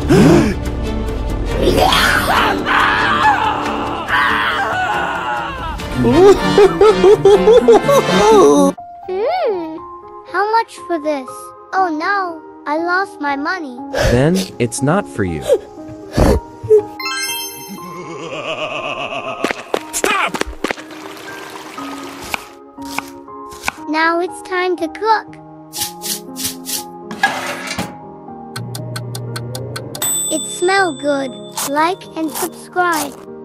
How much for this? Oh no, I lost my money. Then it's not for you. Stop! Now it's time to cook. It smells good. Like and subscribe.